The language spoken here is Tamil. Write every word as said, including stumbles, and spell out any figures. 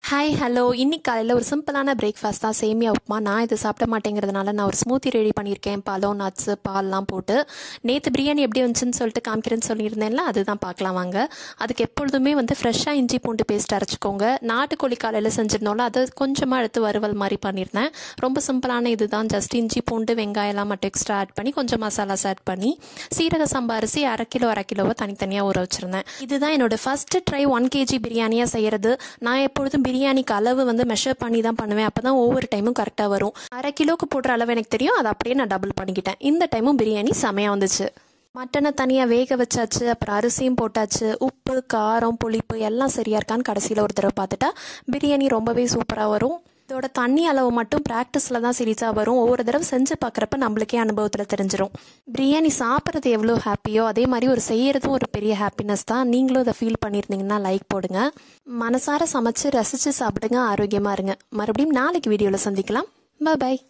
ஹாய் ஹலோ இன்னைக்கு காலையில் ஒரு சிம்பிளான பிரேக்ஃபாஸ்ட் தான் சேமியா உப்புமா. நான் இது சாப்பிட மாட்டேங்கிறதுனால நான் ஒரு ஸ்மூத்தி ரெடி பண்ணியிருக்கேன். பழம், நட்ஸு, பால்லாம் போட்டு. நேற்று பிரியாணி எப்படி வந்துச்சுன்னு சொல்லிட்டு காமிக்கிறேன்னு சொல்லியிருந்தேன்ல, அதுதான் பார்க்கலாம் வாங்க. அதுக்கு எப்பொழுதுமே வந்து ஃப்ரெஷ்ஷாக இஞ்சி பூண்டு பேஸ்ட் அரைச்சிக்கோங்க. நாட்டுக்கோழி காலையில் செஞ்சிருந்தோம்ல, அதை கொஞ்சமாக எடுத்து வறுவல் மாதிரி பண்ணியிருந்தேன். ரொம்ப சிம்பிளான இது தான். ஜஸ்ட் இஞ்சி பூண்டு வெங்காயம்லாம் மட்டும் எக்ஸ்ட்ரா ஆட் பண்ணி கொஞ்சம் மசாலாஸ் ஆட் பண்ணி சீரக சம்பா அரிசி அரை கிலோ அரை கிலோவை தனித்தனியாக ஊற வச்சுருந்தேன். இதுதான் என்னோட ஃபர்ஸ்ட் ட்ரை ஒன் கேஜி பிரியாணியாக செய்கிறது. நான் எப்பொழுதும் பிரியாணிக்கு அளவு வந்து மெஷர் பண்ணி தான் பண்ணுவேன். அப்போ தான் ஒவ்வொரு டைமும் கரெக்டாக வரும். அரை கிலோக்கு போடுற அளவு எனக்கு தெரியும், அதை அப்படியே நான் டபுள் பண்ணிக்கிட்டேன். இந்த டைமும் பிரியாணி செமையாக வந்துச்சு. மட்டனை தனியாக வேக வச்சாச்சு, அப்புறம் அரிசியும் போட்டாச்சு. உப்பு, காரம், புளிப்பு எல்லாம் சரியாக இருக்கான்னு கடைசியில் ஒரு தடவை பார்த்துட்டா பிரியாணி ரொம்பவே சூப்பராக வரும். இதோட தண்ணி அளவு மட்டும் ப்ராக்டிஸில் தான் சீரியஸாக வரும். ஒவ்வொரு தடவை செஞ்சு பார்க்குறப்ப நம்மளுக்கே அனுபவத்தில் தெரிஞ்சிடும். பிரியாணி சாப்பிட்றது எவ்வளோ ஹாப்பியோ அதே மாதிரி ஒரு செய்கிறதும் ஒரு பெரிய ஹாப்பினஸ் தான். நீங்களும் அதை ஃபீல் பண்ணியிருந்தீங்கன்னா லைக் போடுங்க. மனசார சமைச்சு ரசித்து சாப்பிடுங்க. ஆரோக்கியமாக இருங்க. மறுபடியும் நாளைக்கு வீடியோவில் சந்திக்கலாம். பாய் பாய்.